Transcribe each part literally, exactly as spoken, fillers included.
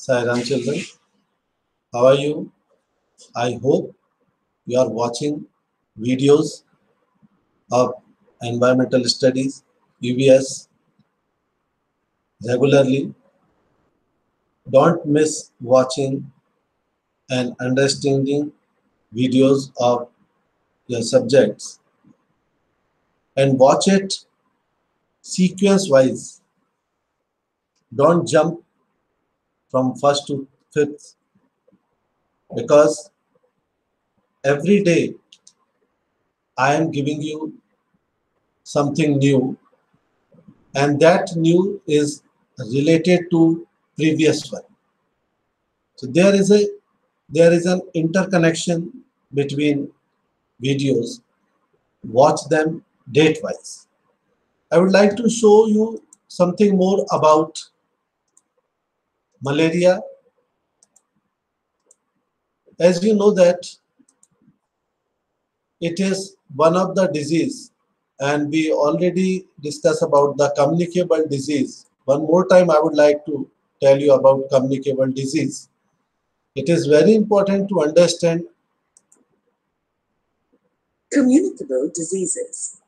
Sairam children, how are you? I hope you are watching videos of environmental studies, U V S, regularly. Don't miss watching and understanding videos of your subjects and watch it sequence wise. Don't jump from first to fifth because every day I am giving you something new, and that new is related to previous one. So there is a there is an interconnection between videos. Watch them date wise. I would like to show you something more about malaria. As you know that it is one of the disease, and we already discussed about the communicable disease. One more time I would like to tell you about communicable disease. It is very important to understand communicable diseases.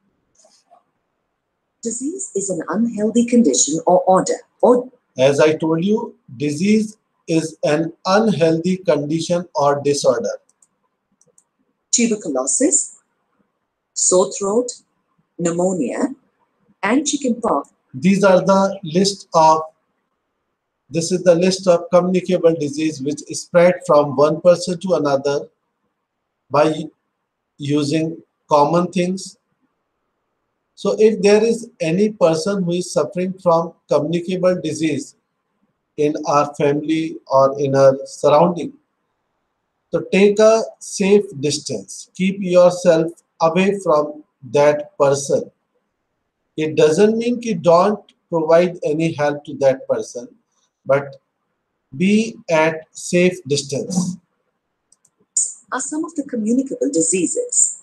Disease is an unhealthy condition or order. Or as I told you, disease is an unhealthy condition or disorder. Tuberculosis, sore throat, pneumonia, and chickenpox. These are the list of this is the list of communicable disease which spread from one person to another by using common things. So if there is any person who is suffering from communicable disease in our family or in our surrounding, so take a safe distance. Keep yourself away from that person. It doesn't mean you don't provide any help to that person, but be at safe distance. Are some of the communicable diseases.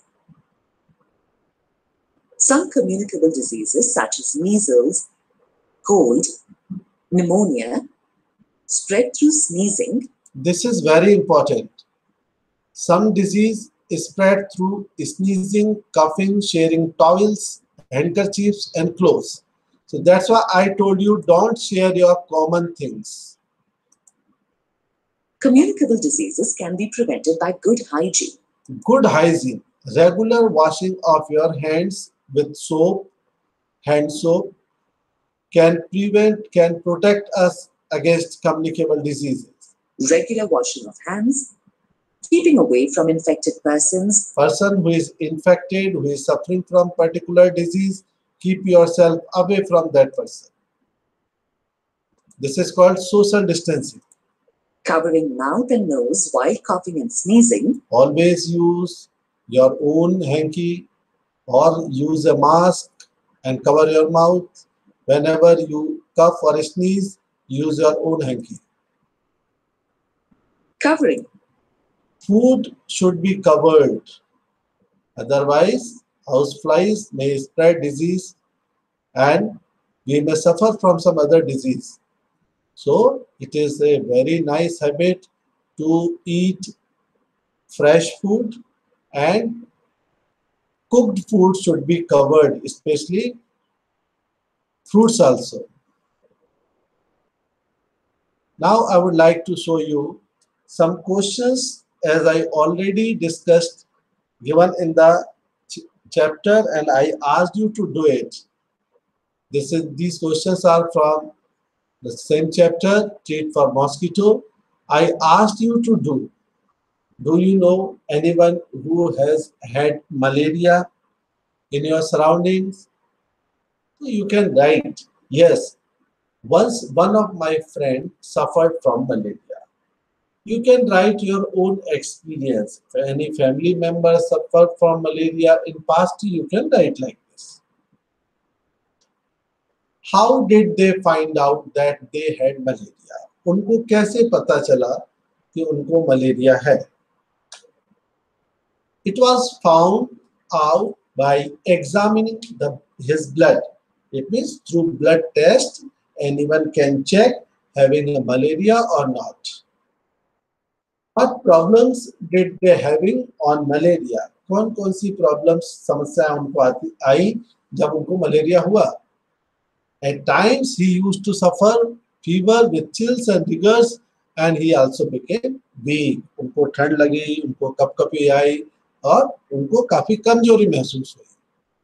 Some communicable diseases such as measles, cold, pneumonia, spread through sneezing. This is very important. Some disease is spread through sneezing, coughing, sharing towels, handkerchiefs, and clothes. So that's why I told you don't share your common things. Communicable diseases can be prevented by good hygiene. Good hygiene, regular washing of your hands with soap, hand soap, can prevent, can protect us against communicable diseases. Regular washing of hands, keeping away from infected persons. Person who is infected, who is suffering from particular disease, keep yourself away from that person. This is called social distancing. Covering mouth and nose while coughing and sneezing. Always use your own hanky or use a mask and cover your mouth. Whenever you cough or sneeze, use your own hanky. Covering. Food should be covered. Otherwise, houseflies may spread disease and we may suffer from some other disease. So, it is a very nice habit to eat fresh food, and cooked food should be covered, especially fruits also. Now I would like to show you some questions as I already discussed given in the ch chapter, and I asked you to do it. This is these questions are from the same chapter, Treat for Mosquito. I asked you to do. Do you know anyone who has had malaria in your surroundings? You can write, yes, once one of my friends suffered from malaria. You can write your own experience. If any family member suffered from malaria in past, you can write like this. How did they find out that they had malaria? उनको कैसे पता चला कि उनको malaria है? It was found out by examining the, his blood. It means through blood test, anyone can check having a malaria or not. What problems did they having on malaria? कौन कौन सी problems समस्या उनको आती आई जब उनको malaria हुआ? At times he used to suffer fever with chills and rigors, and he also became weak. उनको ठंड लगी, उनको कपकपी आई और उनको काफी कमजोरी महसूस हुई.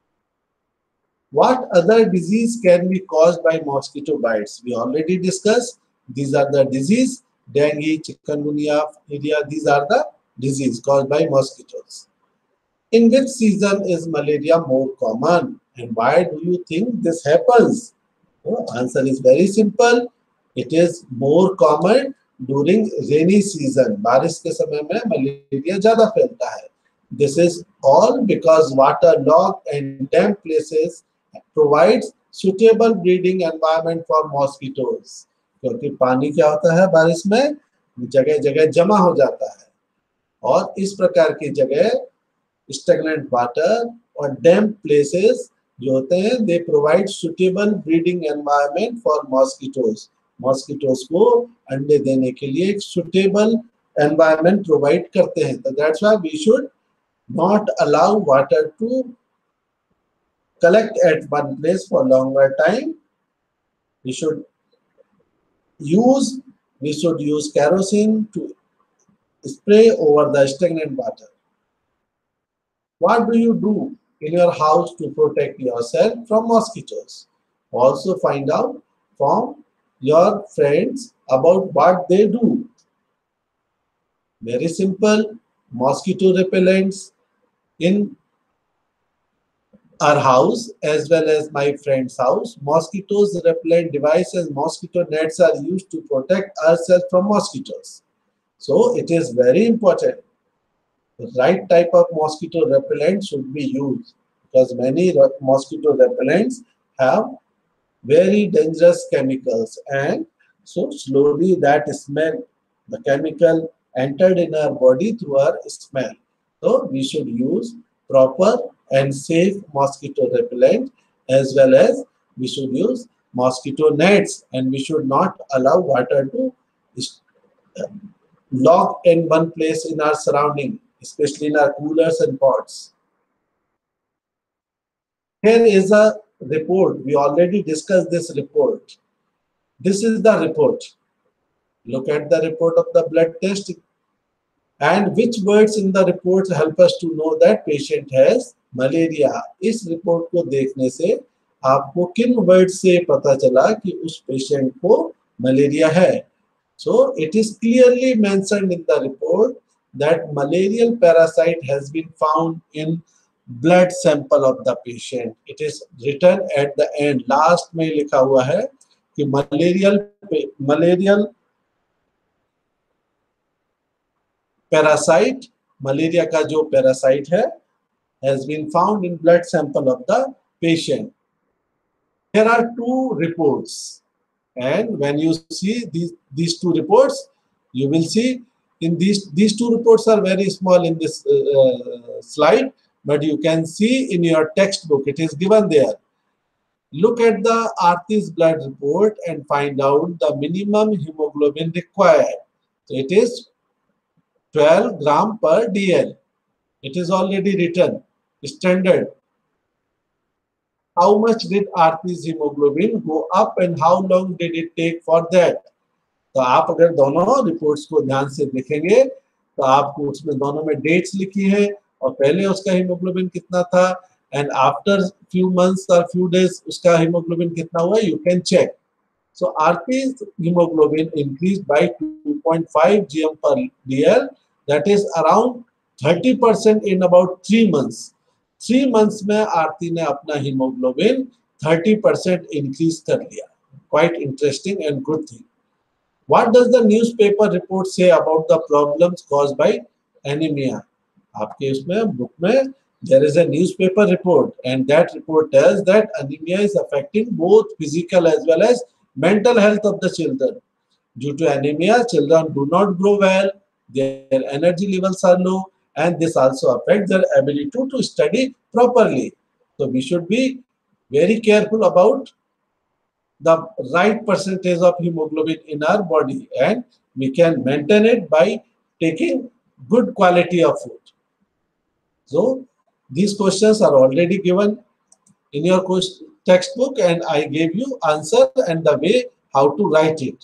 What other disease can be caused by mosquito bites? We already discussed. These are the disease: dengue, chikungunya, malaria. These are the disease caused by mosquitoes. In which season is malaria more common, and why do you think this happens? The answer is very simple. It is more common during rainy season. बारिश के समय में malaria ज्यादा फैलता है. This is all because waterlogged and damp places provides suitable breeding environment for mosquitoes. क्योंकि पानी क्या होता है बारिश में जगह जगह जमा हो जाता है और इस प्रकार की जगह stagnant water और damp places जो होते हैं they provide suitable breeding environment for mosquitoes. mosquitoes को अंडे देने के लिए एक suitable environment provide करते हैं. So that's why we should not allow water to collect at one place for longer time. We should use we should use kerosene to spray over the stagnant water. What do you do in your house to protect yourself from mosquitoes? Also find out from your friends about what they do. Very simple. Mosquito repellents in our house as well as my friend's house. Mosquitoes repellent devices, mosquito nets are used to protect ourselves from mosquitoes. So it is very important. The right type of mosquito repellent should be used because many mosquito repellents have very dangerous chemicals, and so slowly that smell, the chemical entered in our body through our smell. So we should use proper and safe mosquito repellent, as well as we should use mosquito nets, and we should not allow water to log in one place in our surrounding, especially in our coolers and pots. Here is a report. We already discussed this report. This is the report. Look at the report of the blood test, and which words in the report help us to know that patient has malaria. इस report को देखने से आपको किन word से पता चला कि उस पेशेंट को मलेरिया है? So it is clearly mentioned in the report that malarial parasite has been found in blood sample of the patient. It is written at the end. Last में लिखा हुआ है कि malarial malarial parasite, मलेरिया का जो parasite है, has been found in blood sample of the patient. There are two reports, and when you see these these two reports, you will see in these these two reports are very small in this uh, slide, but you can see in your textbook it is given there. Look at the Aarti's blood report and find out the minimum hemoglobin required. So it is twelve gram per D L. It is already written, standard. How much did Aarti's hemoglobin go up and how long did it take for that? तो आप अगर दोनों reports को ध्यान से देखेंगे तो आपको उसमें दोनों में डेट्स लिखी है और पहले उसका हीमोग्लोबिन कितना था and after few months or few days उसका hemoglobin कितना हुआ, you can check. So Aarti's hemoglobin increased by two point five grams per D L, that is around thirty percent in about three months. Three months में आरती ने अपना hemoglobin thirty percent increase कर लिया. Quite interesting and good thing. What does the newspaper report say about the problems caused by anemia? आपके उसमें book में there is a newspaper report, and that report tells that anemia is affecting both physical as well as mental health of the children. Due to anemia, children do not grow well, their energy levels are low, and this also affects their ability to study properly. So we should be very careful about the right percentage of hemoglobin in our body, and we can maintain it by taking good quality of food. So these questions are already given in your textbook, and I gave you answer and the way how to write it.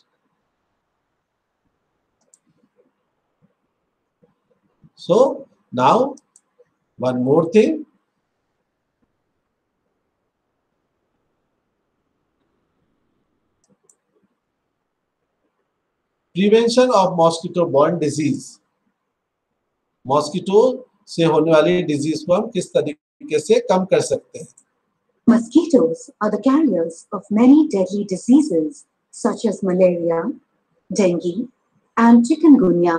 So now one more thing. Prevention of mosquito-borne disease. Mosquito से होने वाली disease को हम किस तरीके से कम कर सकते हैं? Mosquitoes are the carriers of many deadly diseases such as malaria, dengue, and chikungunya.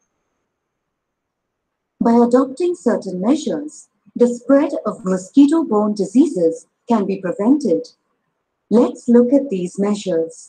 By adopting certain measures, the spread of mosquito-borne diseases can be prevented. Let's look at these measures.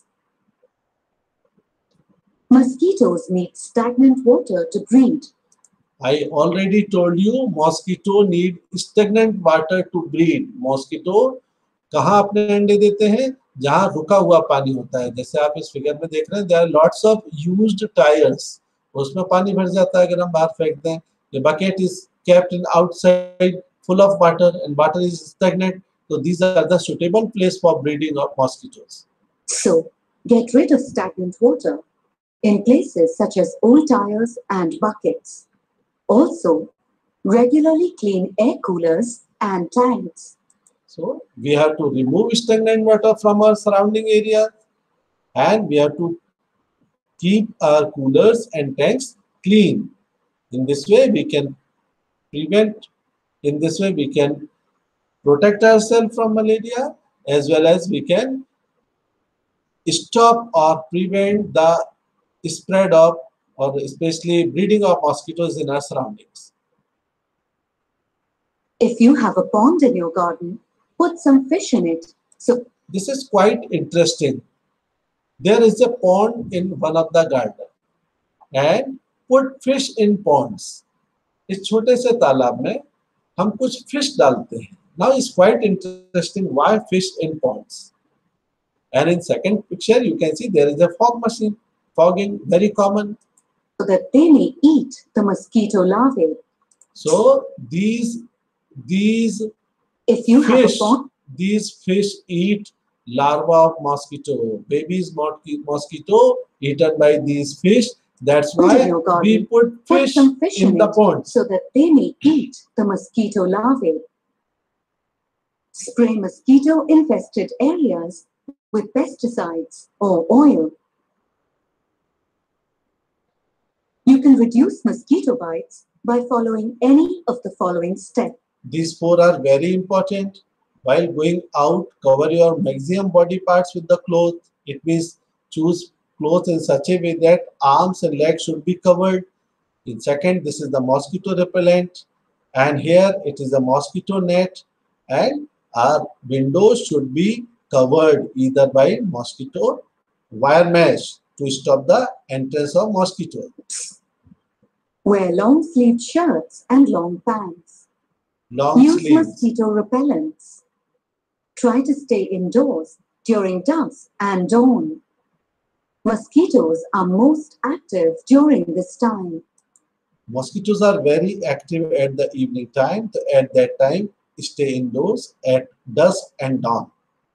Mosquitoes need stagnant water to breed. I already told you mosquito need stagnant water to breed. Mosquito कहाँ अपने अंडे देते हैं? जहाँ रुका हुआ पानी होता है. जैसे आप इस फिगर में देख रहे हैं, there are lots of used tires. उसमें पानी भर जाता है अगर हम बाहर फेंक दें. The bucket is kept in outside full of water and water is stagnant. So these are the suitable place for breeding of mosquitoes. So get rid of stagnant water in places such as old tires and buckets. Also, regularly clean air coolers and tanks. So we have to remove stagnant water from our surrounding area, and we have to keep our coolers and tanks clean. In this way we can prevent, in this way we can protect ourselves from malaria, as well as we can stop or prevent the spread of, or especially breeding of mosquitoes in our surroundings. If you have a pond in your garden, put some fish in it. So this is quite interesting. There is a pond in one of the garden, and put fish in ponds. इस छोटे से तालाब में हम कुछ fish डालते हैं. Now it's quite interesting why fish in ponds. And in second picture you can see there is a fog machine. Fogging, very common. So that they may eat the mosquito larvae. So these these if you fish, have a pond, these fish eat larva of mosquito. Babies mosquito eaten by these fish. That's why garden, we put fish, put some fish in, in the it pond. So that they may eat the mosquito larvae. Spray mosquito-infested areas with pesticides or oil. You can reduce mosquito bites by following any of the following steps. These four are very important. While going out, cover your maximum body parts with the cloth. It means choose clothes in such a way that arms and legs should be covered. In second, this is the mosquito repellent, and here it is a mosquito net, and our windows should be covered either by mosquito wire mesh to stop the entrance of mosquitoes. Wear long-sleeved shirts and long pants. Long Use sleeves. mosquito repellents. Try to stay indoors during dusk and dawn. Mosquitoes are most active during this time. Mosquitoes are very active at the evening time. So at that time, stay indoors at dusk and dawn.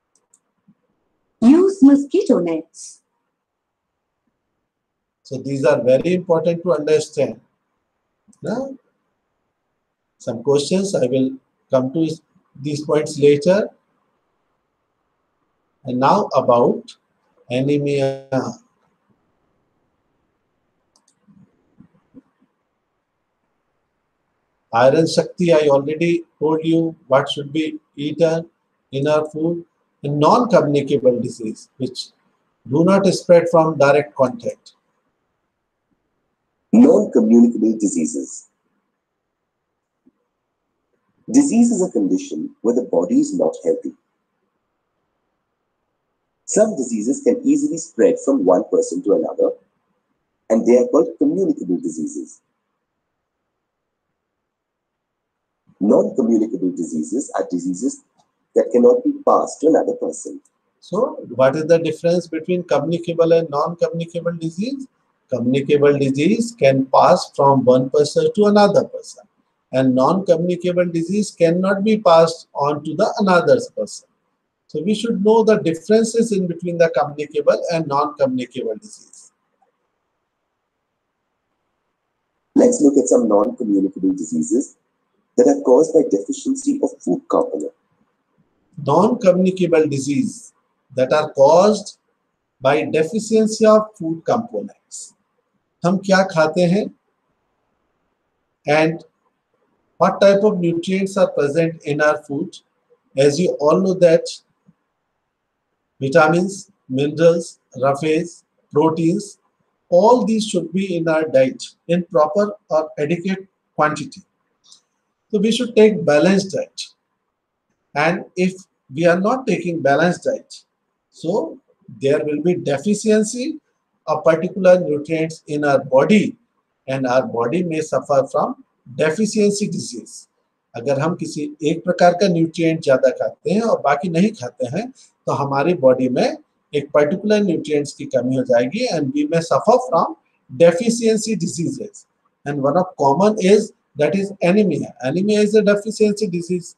Use mosquito nets. So these are very important to understand. Now, some questions, I will come to these points later. And now about anemia. Iron Shakti, I already told you what should be eaten in our food. And non-communicable disease, which do not spread from direct contact. Non-communicable diseases. Disease is a condition where the body is not healthy. Some diseases can easily spread from one person to another, and they are called communicable diseases. Non-communicable diseases are diseases that cannot be passed to another person. So what is the difference between communicable and non-communicable disease? Communicable disease can pass from one person to another person, and non-communicable disease cannot be passed on to the another person. So we should know the differences in between the communicable and non-communicable disease. Let's look at some non-communicable diseases that are caused by deficiency of food component. Non-communicable disease that are caused by deficiency of food components. हम क्या खाते हैं and what type of nutrients are present in our food? As you all know that vitamins, minerals, roughages, proteins, all these should be in our diet in proper or adequate quantity. So we should take balanced diet. And if we are not taking balanced diet, so there will be deficiency of particular nutrients in our body, and our body may suffer from deficiency disease. अगर हम किसी एक प्रकार का nutrient ज़्यादा खाते हैं और बाकी नहीं खाते हैं, तो हमारी बॉडी में एक पर्टिकुलर न्यूट्रिएंट्स की कमी हो जाएगी, and we may suffer from deficiency diseases. And one of common is that is anemia. Anemia is a deficiency disease.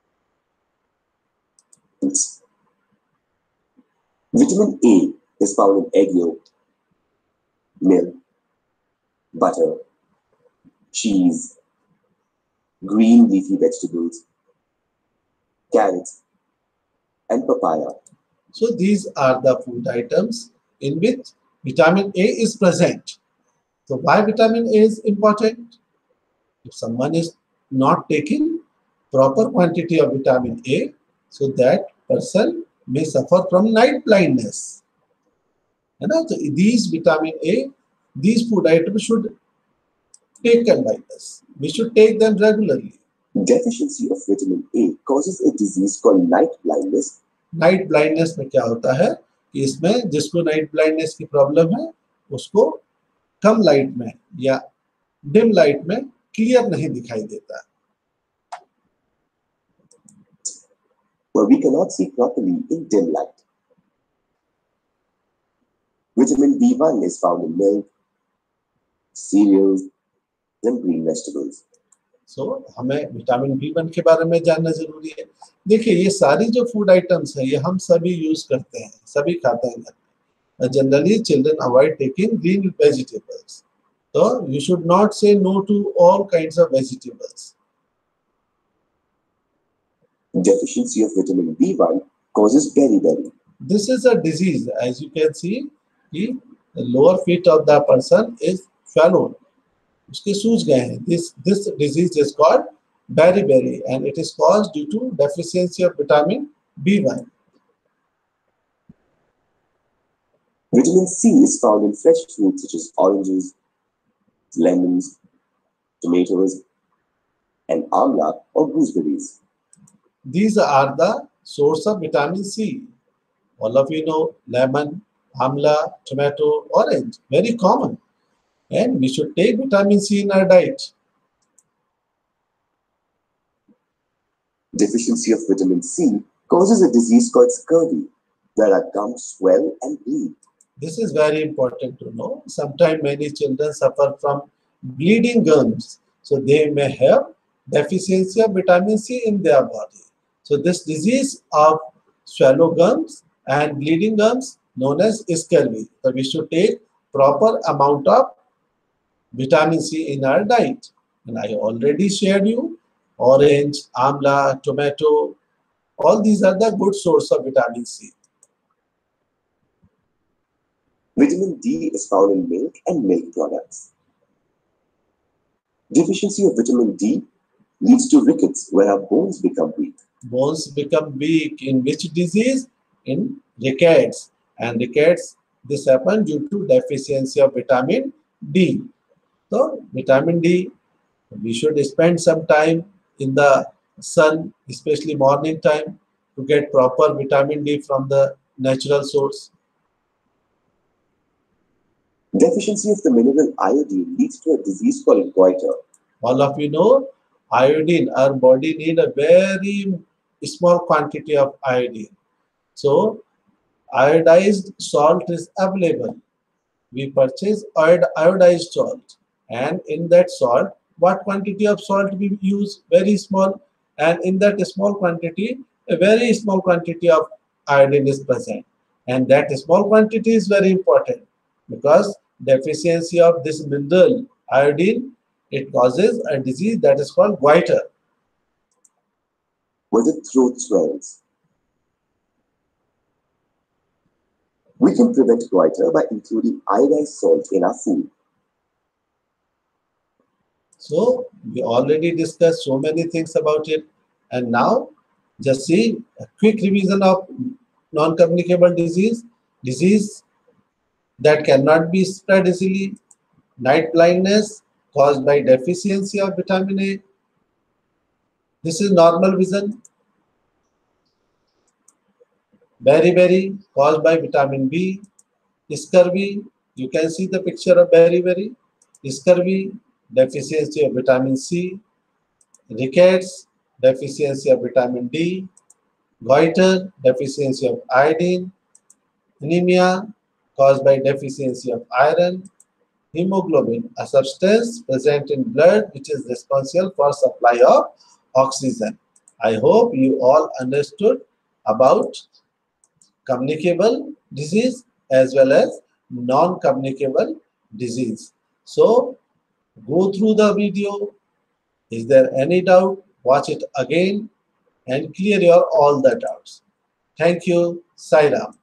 Vitamin A is found in egg yolk, milk, butter, cheese, green leafy vegetables, carrots, and papaya. So these are the food items in which vitamin A is present. So why vitamin A is important? If someone is not taking proper quantity of vitamin A, so that person may suffer from night blindness. And also these vitamin A, these food items should be taken by us. We should take them regularly. Deficiency of vitamin A causes a disease called night blindness. Night blindness में क्या होता है कि इसमें जिसको night blindness की problem है उसको कम लाइट में या डिम लाइट में क्लियर नहीं दिखाई देता. Where we cannot see properly in dim light. Vitamin B one is found in milk, cereals, and green vegetables. So so, हमें विटामिन बी वन के बारे में जानना जरूरी है. देखिए ये सारी जो फूड आइटम्स हैं ये हम सभी यूज करते हैं, सभी खाते हैं घर में. Generally children avoid taking green vegetables. तो you should not say no to all kinds of vegetables. Deficiency of vitamin B one causes beriberi. This is a disease, as you can see, the lower feet of the person is swollen. उसके सूज गए हैं. This this disease is called beriberi, and it is caused due to deficiency of vitamin B one. Vitamin C is found in fresh fruits such as oranges, lemons, tomatoes, and amla or gooseberries. These are the source of vitamin C. All of you know lemon, amla, tomato, orange, very common. And we should take vitamin C in our diet. Deficiency of vitamin C causes a disease called scurvy, where our gums swell and bleed. This is very important to know. Sometimes many children suffer from bleeding gums. So they may have deficiency of vitamin C in their body. So this disease of swallow gums and bleeding gums known as scurvy. So we should take proper amount of vitamin C in our diet. And I already shared you orange, amla, tomato, all these are the good source of vitamin C. Vitamin D is found in milk and milk products. Deficiency of vitamin D leads to rickets, where our bones become weak. Bones become weak in which disease? In rickets. And rickets, this happens due to deficiency of vitamin D. So vitamin D, we should spend some time in the sun, especially morning time, to get proper vitamin D from the natural source. Deficiency of the mineral iodine leads to a disease called goiter. All of you know iodine. Our body need a very small quantity of iodine. So iodized salt is available. We purchase iod- iodized salt, and in that salt, what quantity of salt we use? Very small, and in that small quantity, a very small quantity of iodine is present, and that small quantity is very important because deficiency of this mineral iodine, it causes a disease that is called goiter. When the throat swells, we can prevent goiter by including iodized salt in our food. So we already discussed so many things about it, and now just see a quick revision of non-communicable disease, disease that cannot be spread easily, night blindness caused by deficiency of vitamin A. This is normal vision. Beriberi caused by vitamin B. Scurvy, you can see the picture of beriberi. Scurvy, deficiency of vitamin C. Rickets, deficiency of vitamin D. Goiter, deficiency of iodine. Anemia, caused by deficiency of iron. Hemoglobin, a substance present in blood which is responsible for supply of oxygen. I hope you all understood about communicable disease as well as non-communicable disease. So go through the video. Is there any doubt? Watch it again and clear your all the doubts. Thank you. Sai Ram.